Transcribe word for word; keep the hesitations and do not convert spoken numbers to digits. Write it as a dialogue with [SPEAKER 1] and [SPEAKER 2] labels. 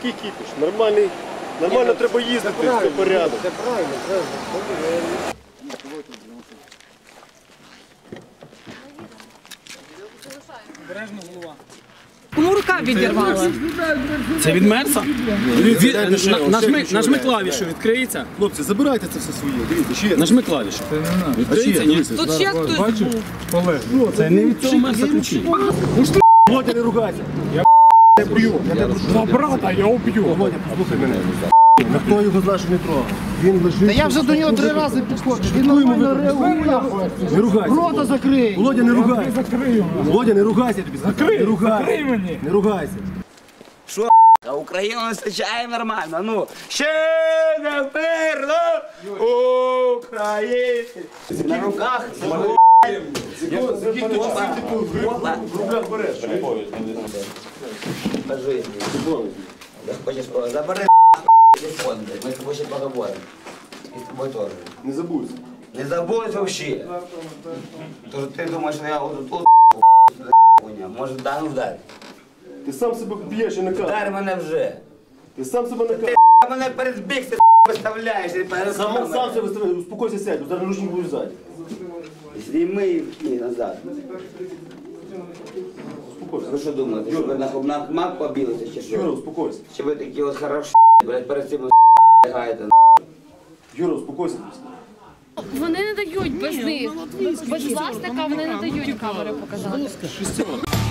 [SPEAKER 1] який кіпіш? Нормальний, нормально треба їздити, все порядок.
[SPEAKER 2] Це правильно, правильно.
[SPEAKER 3] Бережно голова.
[SPEAKER 4] Кому рука відірвала?
[SPEAKER 3] Це від Мерса? Від- на- Нажми, нажми клавішу, відкриється.
[SPEAKER 1] Хлопці, забирайте це все своє, дивіться, ще.
[SPEAKER 3] Нажми клавішу. Відкриється, ні?
[SPEAKER 4] Тут ще хтось був.
[SPEAKER 3] Це не від цього Мерса ключі.
[SPEAKER 1] Володя, не ругайся. Я не б'ю.
[SPEAKER 3] За брата я уб'ю.
[SPEAKER 1] Володя, послухай мене. Ніхто його знає, що не трогав. Він лежить.
[SPEAKER 2] Та я вже до нього три рази підходжу. Він нормально реагує.
[SPEAKER 1] Не ругайся.
[SPEAKER 2] Рота закрий.
[SPEAKER 1] Володя, не ругайся. Володя, не ругайся, я тобі закрий. Не ругайся. Не ругайся.
[SPEAKER 5] А Україну не вистачає нормально. Ну, ще не вмерло Україні. На руках. Опа.
[SPEAKER 1] В руках береш.
[SPEAKER 5] По жизни. Хочешь, забери телефон, мы с тобой сейчас поговорим. И с тобой тоже.
[SPEAKER 1] Не забудь.
[SPEAKER 5] Не забудь вообще. То, что ты думаешь, что я вот тут хуйня. Может, да, ну вдарь.
[SPEAKER 1] Ти сам себе б'єш і накажеш.
[SPEAKER 5] Вдарь мене вже.
[SPEAKER 1] Ти сам себе накажеш.
[SPEAKER 5] Ти мене перед біг ти виставляєш. і перед
[SPEAKER 1] Сам,
[SPEAKER 5] камерою.
[SPEAKER 1] сам себе виставляєш. Успокойся, сядь, бо зараз наручник будеш ззаді.
[SPEAKER 5] Зніми і вкинь назад.
[SPEAKER 1] Успокойся.
[SPEAKER 5] Ви що думаєте, що ви на, на мак побілися чи
[SPEAKER 1] Юра,
[SPEAKER 5] що?
[SPEAKER 1] успокойся.
[SPEAKER 5] Чи ви такі от хороші, блядь, перед цим лягаєте?
[SPEAKER 1] Юра, успокойся.
[SPEAKER 6] Вони не дають без них. Без власника вони не дають камери показати.